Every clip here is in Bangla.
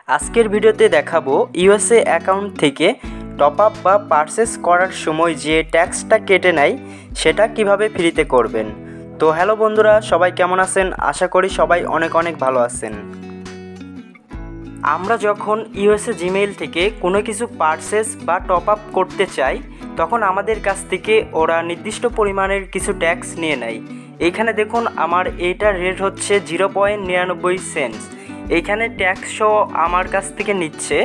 আজকের ভিডিওতে দেখাবো ইউএসএ অ্যাকাউন্ট থেকে টপ আপ বা পারচেস করার সময় যে ট্যাক্সটা কেটে নেয় সেটা কিভাবে ফ্রিতে করবেন। তো হ্যালো বন্ধুরা, সবাই কেমন আছেন? আশা করি সবাই অনেক ভালো আছেন। আমরা যখন ইউএসএ জিমেইল থেকে কোনো কিছু পারচেস বা টপ আপ করতে চাই তখন আমাদের কাছ থেকে ওরা নির্দিষ্ট পরিমাণের কিছু ট্যাক্স নিয়ে নেয়। এইখানে দেখুন আমার এইটার রেট হচ্ছে 0.99 সেন্টস। এইখানে ট্যাক্সও আমার কাছ থেকে নিচ্ছে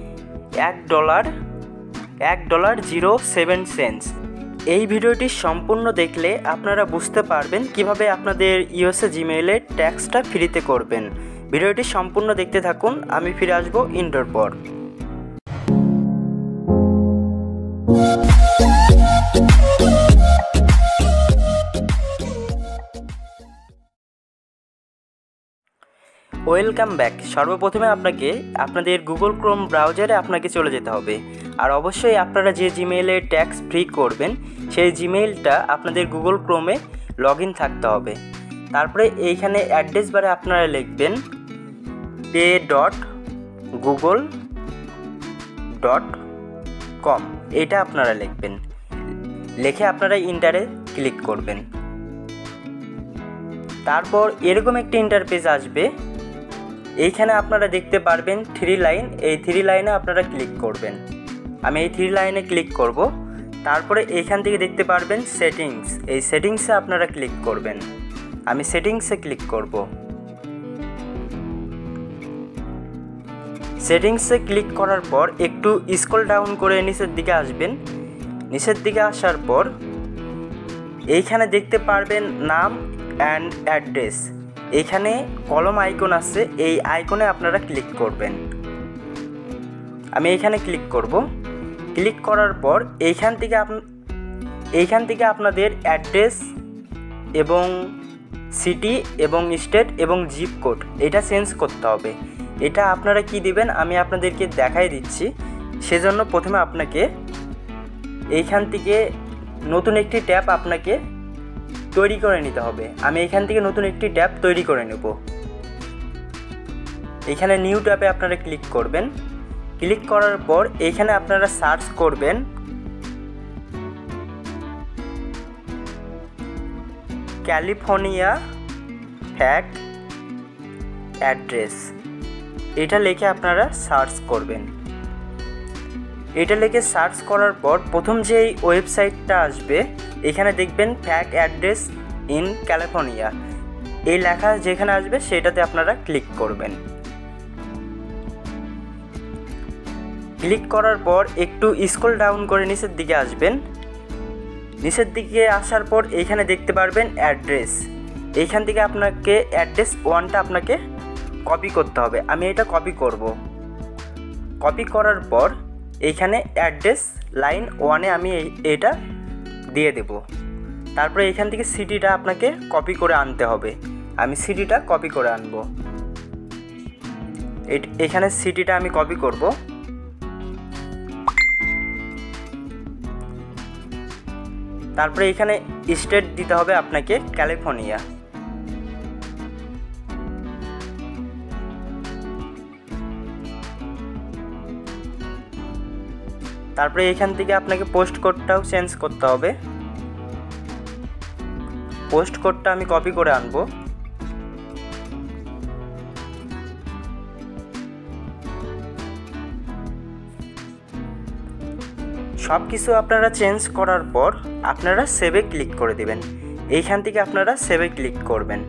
$1.07। এই ভিডিওটি সম্পূর্ণ দেখলে আপনারা বুঝতে পারবেন কিভাবে আপনাদের ইউএসএ জিমেইলে ট্যাক্সটা ফ্রিতে করবেন। ভিডিওটি সম্পূর্ণ দেখতে থাকুন, আমি ফিরে আসবো ইন্ট্রোর পর। Welcome back. সর্বপ্রথমে আপনাদের গুগল ক্রোম ব্রাউজারে আপনাকে চলে যেতে হবে। আর অবশ্যই আপনারা যে জিমেইলে ট্যাক্স ফ্রি করবেন সেই জিমেইলটা আপনাদের গুগল ক্রোমে লগ ইন থাকতে হবে। তারপরে এইখানে অ্যাড্রেস বারে আপনারা লিখবেন pay.google.com, এটা আপনারা লিখবেন। লিখে আপনারা ইন্টারে ক্লিক করবেন। তারপর এরকম একটি ইন্টারফেস আসবে। এইখানে আপনারা দেখতে পারবেন 3 লাইন, এই 3 লাইনে আপনারা ক্লিক করবেন। আমি এই 3 লাইনে ক্লিক করব। তারপরে এইখান থেকে দেখতে পারবেন সেটিংস, এই সেটিংসে আপনারা ক্লিক করবেন। আমি সেটিংসে ক্লিক করব। সেটিংসে ক্লিক করার পর একটু স্ক্রল ডাউন করে নিচের দিকে আসবেন। নিচের দিকে আসার পর এইখানে দেখতে পারবেন নাম অ্যান্ড অ্যাড্রেস, এইখানে কলম আইকন আছে, এই আইকনে আপনারা ক্লিক করবেন। আমি এইখানে ক্লিক করব। ক্লিক করার পর এইখান থেকে আপনাদের অ্যাড্রেস এবং সিটি এবং স্টেট এবং জিপ কোড এটা চেঞ্জ করতে হবে। এটা আপনারা কি দিবেন আমি আপনাদেরকে দেখাই দিচ্ছি। সেজন্য প্রথমে আপনাকে এইখান থেকে নতুন একটি ট্যাব আপনাকে তৈরি করে নিতে হবে। আমি এখান থেকে নতুন একটি ট্যাব তৈরি করে নেব। এখানে নিউ ট্যাবে আপনারা ক্লিক করবেন। ক্লিক করার পর এইখানে আপনারা সার্চ করবেন ক্যালিফোর্নিয়া ফ্যাক অ্যাড্রেস, এটা লিখে আপনারা সার্চ করবেন। এটা লিখে সার্চ করার পর প্রথম যে ওয়েবসাইটটা আসবে এখানে দেখবেন ফ্যাক অ্যাড্রেস ইন ক্যালিফোর্নিয়া, এই লেখা যেখানে আসবে সেটাতে আপনারা ক্লিক করবেন। ক্লিক করার পর একটু স্ক্রল ডাউন করে নিচের দিকে আসবেন। নিচের দিকে আসার পর এইখানে দেখতে পারবেন অ্যাড্রেস, এইখান থেকে আপনাকে অ্যাড্রেস 1টা আপনাকে কপি করতে হবে। আমি এটা কপি করব। কপি করার পর এইখানে অ্যাড্রেস লাইন 1-এ আমি এটা দিয়ে দেব। তারপরে এইখান থেকে সিটিটা আপনাকে কপি করে আনতে হবে। আমি সিটিটা কপি করে আনব। এখানে সিটিটা আমি কপি করব। তারপরে এখানে স্টেট দিতে হবে আপনাকে ক্যালিফোর্নিয়া। তারপরে এখান থেকে আপনাকে পোস্ট কোডটাও চেঞ্জ করতে হবে। পোস্ট কোডটা আমি কপি করে আনব। সব কিছু আপনারা চেঞ্জ করার পর আপনারা সেভে ক্লিক করে দেবেন। এইখান থেকে আপনারা সেভে ক্লিক করবেন।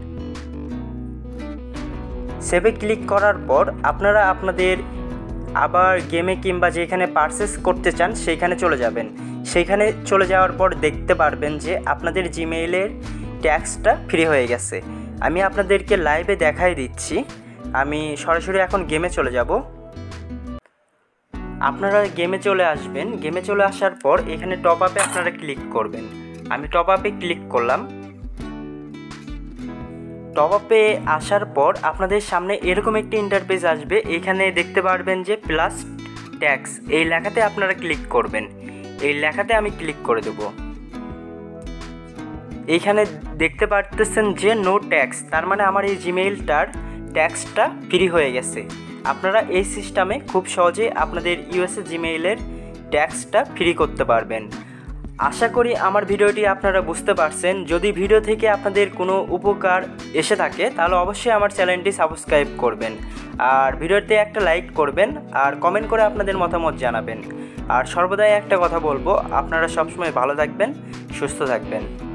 সেভে ক্লিক করার পর আপনারা আপনাদের আবার গেমে কিংবা যেখানে পারচেস করতে চান সেইখানে চলে যাবেন। সেইখানে চলে যাওয়ার পর দেখতে পারবেন যে আপনাদের জিমেইলের ট্যাক্সটা ফ্রি হয়ে গেছে। আমি আপনাদেরকে লাইভে দেখাই দিচ্ছি। আমি সরাসরি এখন গেমে চলে যাব। আপনারা গেমে চলে আসবেন। গেমে চলে আসার পর এখানে টপ আপে আপনারা ক্লিক করবেন। আমি টপ আপে ক্লিক করলাম। টপ আপে আসার পর আপনাদের সামনে এরকম একটি ইন্টারফেস আসবে। এখানে দেখতে পারবেন যে প্লাস ট্যাক্স, এই লেখাতে আপনারা ক্লিক করবেন। এই লেখাতে আমি ক্লিক করে দেব। এইখানে দেখতে পারতেছেন যে নো ট্যাক্স, তার মানে আমার এই জিমেইলটার ট্যাক্সটা ফ্রি হয়ে গেছে। আপনারা এই সিস্টেমে খুব সহজেই আপনাদের ইউএসএ জিমেইলের ট্যাক্সটা ফ্রি করতে পারবেন। আশা করি আমার ভিডিওটি আপনারা বুঝতে পারছেন। যদি ভিডিও থেকে আপনাদের কোনো উপকার এসে থাকে তাহলে অবশ্যই আমার চ্যানেলটি সাবস্ক্রাইব করবেন, আর ভিডিওতে একটা লাইক করবেন, আর কমেন্ট করে আপনাদের মতামত জানাবেন। আর সর্বদাই একটা কথা বলবো, আপনারা সবসময় ভালো থাকবেন, সুস্থ থাকবেন।